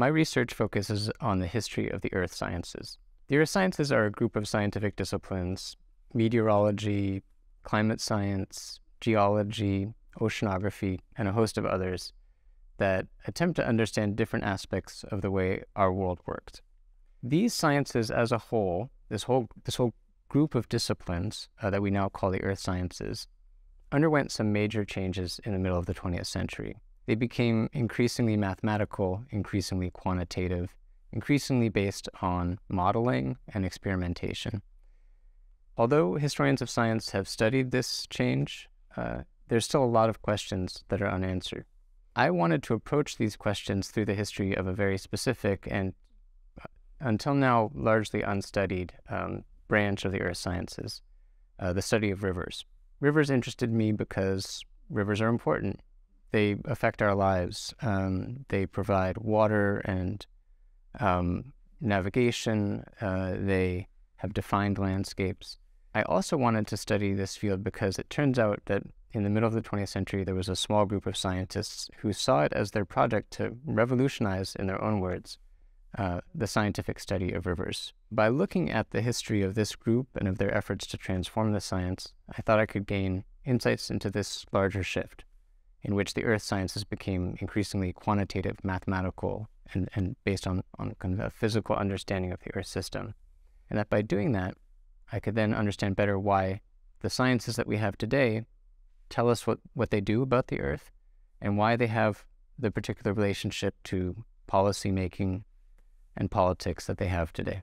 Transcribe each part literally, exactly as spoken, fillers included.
My research focuses on the history of the earth sciences. The earth sciences are a group of scientific disciplines: meteorology, climate science, geology, oceanography, and a host of others that attempt to understand different aspects of the way our world works. These sciences as a whole, this whole, this whole group of disciplines uh, that we now call the earth sciences, underwent some major changes in the middle of the twentieth century. They became increasingly mathematical, increasingly quantitative, increasingly based on modeling and experimentation. Although historians of science have studied this change, uh, there's still a lot of questions that are unanswered. I wanted to approach these questions through the history of a very specific and, uh, until now, largely unstudied um, branch of the earth sciences, uh, the study of rivers. Rivers interested me because rivers are important. They affect our lives. Um, they provide water and um, navigation. Uh, they have defined landscapes. I also wanted to study this field because it turns out that in the middle of the twentieth century, there was a small group of scientists who saw it as their project to revolutionize, in their own words, uh, the scientific study of rivers. By looking at the history of this group and of their efforts to transform the science, I thought I could gain insights into this larger shift in which the earth sciences became increasingly quantitative, mathematical, and, and based on, on kind of a physical understanding of the earth system. And that by doing that, I could then understand better why the sciences that we have today tell us what, what they do about the earth and why they have the particular relationship to policy making and politics that they have today.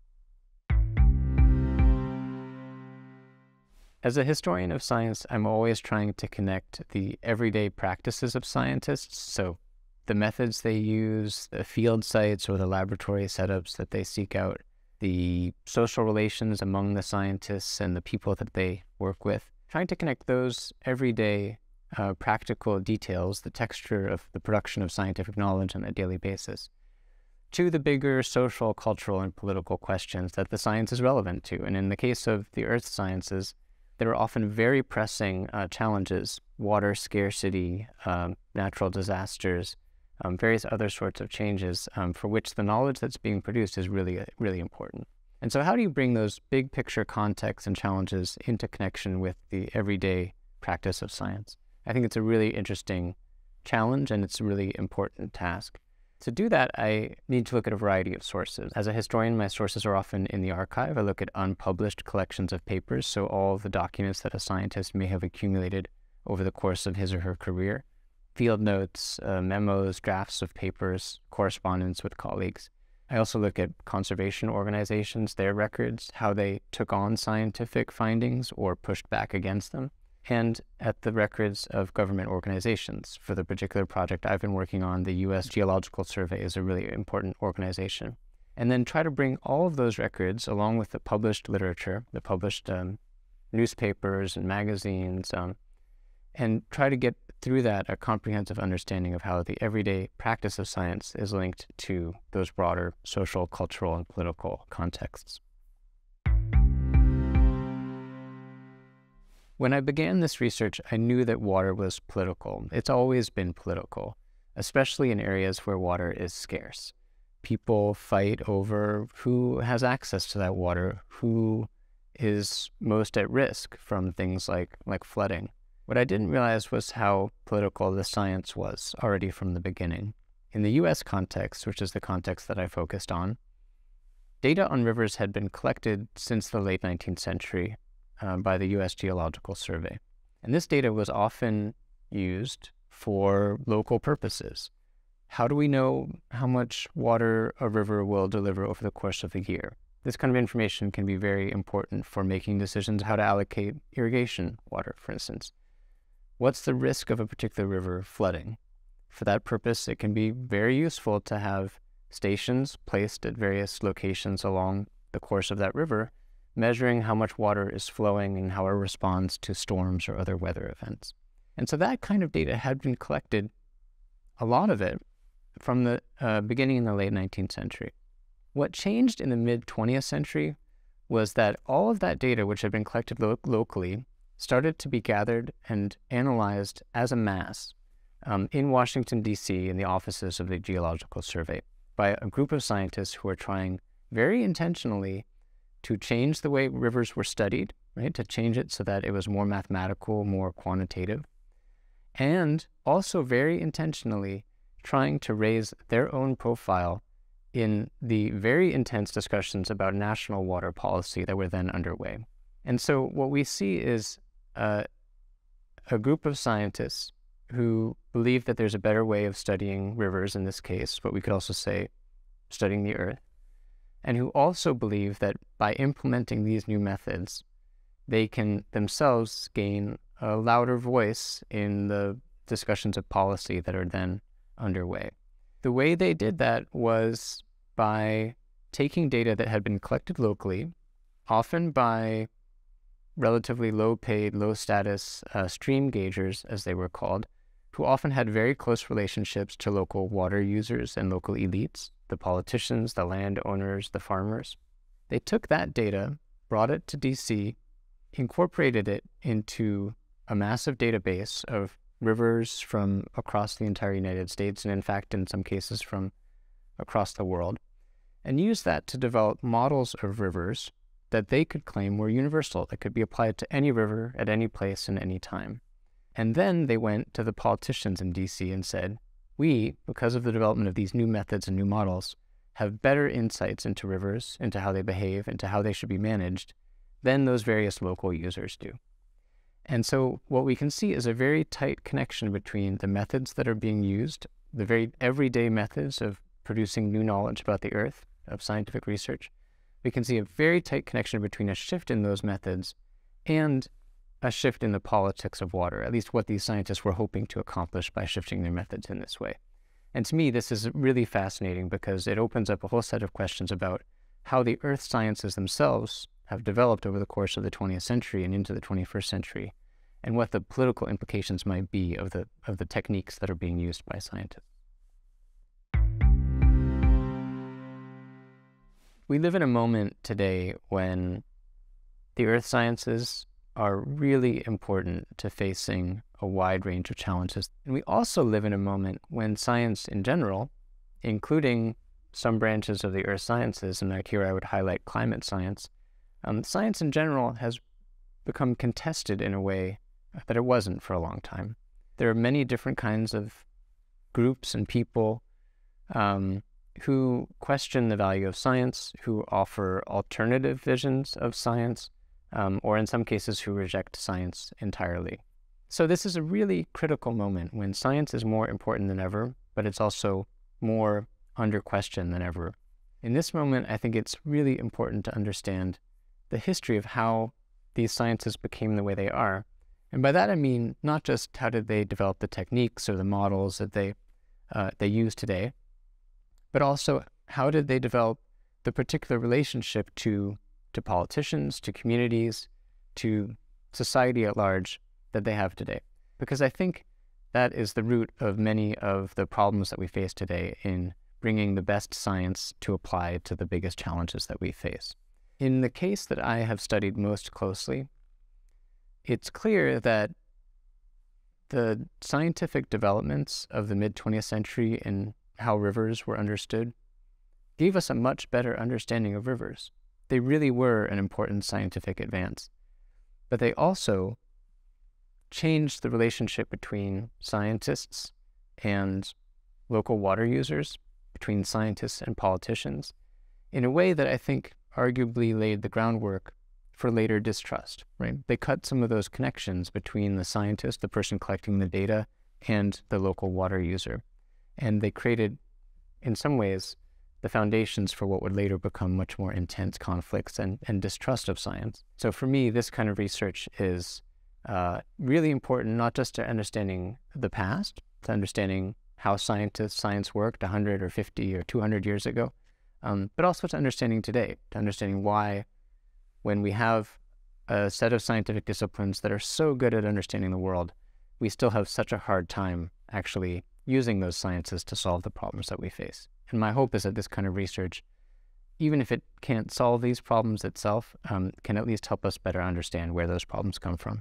As a historian of science, I'm always trying to connect the everyday practices of scientists, so the methods they use, the field sites or the laboratory setups that they seek out, the social relations among the scientists and the people that they work with, trying to connect those everyday uh, practical details, the texture of the production of scientific knowledge on a daily basis, to the bigger social, cultural, and political questions that the science is relevant to. And in the case of the earth sciences, there are often very pressing uh, challenges: water scarcity, um, natural disasters, um, various other sorts of changes um, for which the knowledge that's being produced is really, really important. And so how do you bring those big picture contexts and challenges into connection with the everyday practice of science? I think it's a really interesting challenge, and it's a really important task. To do that, I need to look at a variety of sources. As a historian, my sources are often in the archive. I look at unpublished collections of papers, so all of the documents that a scientist may have accumulated over the course of his or her career. Field notes, uh, memos, drafts of papers, correspondence with colleagues. I also look at conservation organizations, their records, how they took on scientific findings or pushed back against them, and at the records of government organizations. For the particular project I've been working on, the U S Geological Survey is a really important organization. And then try to bring all of those records, along with the published literature, the published um, newspapers and magazines, um, and try to get through that a comprehensive understanding of how the everyday practice of science is linked to those broader social, cultural, and political contexts. When I began this research, I knew that water was political. It's always been political, especially in areas where water is scarce. People fight over who has access to that water, who is most at risk from things like, like flooding. What I didn't realize was how political the science was already from the beginning. In the U S context, which is the context that I focused on, data on rivers had been collected since the late nineteenth century uh, by the U S Geological Survey. And this data was often used for local purposes. How do we know how much water a river will deliver over the course of the year? This kind of information can be very important for making decisions how to allocate irrigation water, for instance. What's the risk of a particular river flooding? For that purpose, it can be very useful to have stations placed at various locations along the course of that river, measuring how much water is flowing and how it responds to storms or other weather events. And so that kind of data had been collected, a lot of it, from the uh, beginning in the late nineteenth century. What changed in the mid-twentieth century was that all of that data, which had been collected lo locally, started to be gathered and analyzed as a mass um, in Washington, D C in the offices of the Geological Survey. by a group of scientists who are trying very intentionally to change the way rivers were studied, right? To change it so that it was more mathematical, more quantitative, and also very intentionally trying to raise their own profile in the very intense discussions about national water policy that were then underway. And so what we see is uh, a group of scientists who believe that there's a better way of studying rivers in this case, but we could also say studying the Earth, and who also believe that by implementing these new methods, they can themselves gain a louder voice in the discussions of policy that are then underway. The way they did that was by taking data that had been collected locally, often by relatively low-paid, low-status uh, stream gaugers, as they were called, who often had very close relationships to local water users and local elites, the politicians, the landowners, the farmers. They took that data, brought it to D C, incorporated it into a massive database of rivers from across the entire United States, and in fact, in some cases from across the world, and used that to develop models of rivers that they could claim were universal, that could be applied to any river at any place and any time. And then they went to the politicians in D C and said, we, because of the development of these new methods and new models, have better insights into rivers, into how they behave, into how they should be managed, than those various local users do. And so what we can see is a very tight connection between the methods that are being used, the very everyday methods of producing new knowledge about the Earth, of scientific research. We can see a very tight connection between a shift in those methods and a shift in the politics of water, at least what these scientists were hoping to accomplish by shifting their methods in this way. And to me, this is really fascinating because it opens up a whole set of questions about how the earth sciences themselves have developed over the course of the twentieth century and into the twenty-first century, and what the political implications might be of the, of the techniques that are being used by scientists. We live in a moment today when the earth sciences are really important to facing a wide range of challenges. And we also live in a moment when science in general, including some branches of the earth sciences, and here I would highlight climate science, um, science in general has become contested in a way that it wasn't for a long time. There are many different kinds of groups and people um, who question the value of science, who offer alternative visions of science, Um, or in some cases who reject science entirely. So this is a really critical moment when science is more important than ever, but it's also more under question than ever. In this moment, I think it's really important to understand the history of how these sciences became the way they are. And by that I mean not just how did they develop the techniques or the models that they, uh, they use today, but also how did they develop the particular relationship to to politicians, to communities, to society at large that they have today. Because I think that is the root of many of the problems that we face today in bringing the best science to apply to the biggest challenges that we face. In the case that I have studied most closely, it's clear that the scientific developments of the mid-twentieth century in how rivers were understood gave us a much better understanding of rivers. They really were an important scientific advance, but they also changed the relationship between scientists and local water users, between scientists and politicians, in a way that I think arguably laid the groundwork for later distrust, right? They cut some of those connections between the scientist, the person collecting the data, and the local water user. And they created, in some ways, the foundations for what would later become much more intense conflicts and, and distrust of science. So for me, this kind of research is uh, really important, not just to understanding the past, to understanding how scientists, science worked one hundred or fifty or two hundred years ago, um, but also to understanding today, to understanding why, when we have a set of scientific disciplines that are so good at understanding the world, we still have such a hard time actually using those sciences to solve the problems that we face. And my hope is that this kind of research, even if it can't solve these problems itself, um, can at least help us better understand where those problems come from.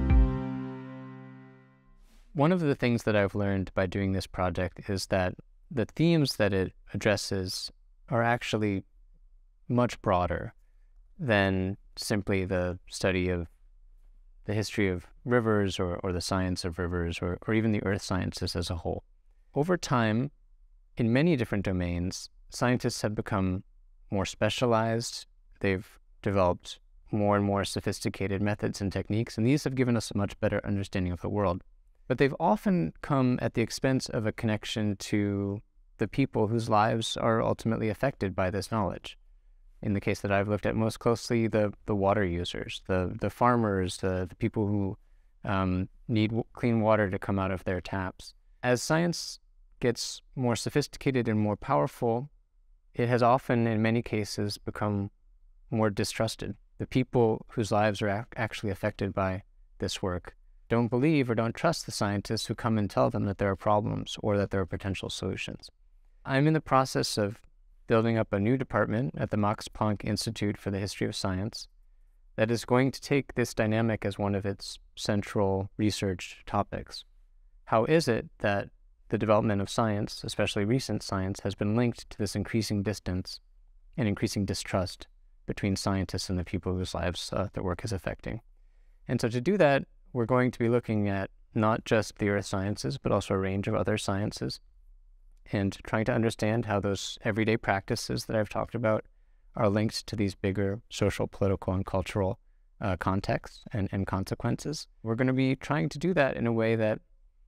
One of the things that I've learned by doing this project is that the themes that it addresses are actually much broader than simply the study of the history of rivers or, or the science of rivers or, or even the earth sciences as a whole. Over time, in many different domains, scientists have become more specialized. They've developed more and more sophisticated methods and techniques, and these have given us a much better understanding of the world. But they've often come at the expense of a connection to the people whose lives are ultimately affected by this knowledge. In the case that I've looked at most closely, the, the water users, the, the farmers, the, the people who um, need w- clean water to come out of their taps. As science gets more sophisticated and more powerful, it has often, in many cases, become more distrusted. The people whose lives are ac- actually affected by this work don't believe or don't trust the scientists who come and tell them that there are problems or that there are potential solutions. I'm in the process of building up a new department at the Max-Planck-Institut for the History of Science that is going to take this dynamic as one of its central research topics. How is it that the development of science, especially recent science, has been linked to this increasing distance and increasing distrust between scientists and the people whose lives uh, the work is affecting? And so to do that, we're going to be looking at not just the earth sciences, but also a range of other sciences, and trying to understand how those everyday practices that I've talked about are linked to these bigger social, political, and cultural uh, contexts and, and consequences. We're going to be trying to do that in a way that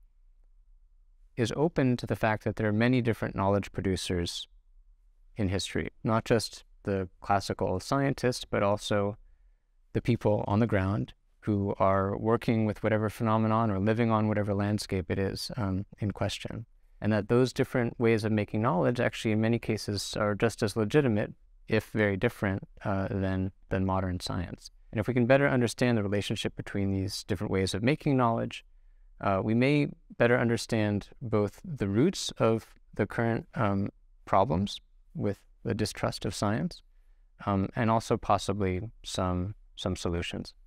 is open to the fact that there are many different knowledge producers in history, not just the classical scientists, but also the people on the ground who are working with whatever phenomenon or living on whatever landscape it is um, in question. And that those different ways of making knowledge actually in many cases are just as legitimate, if very different, uh, than, than modern science. And if we can better understand the relationship between these different ways of making knowledge, uh, we may better understand both the roots of the current um, problems with the distrust of science, um, and also possibly some, some solutions.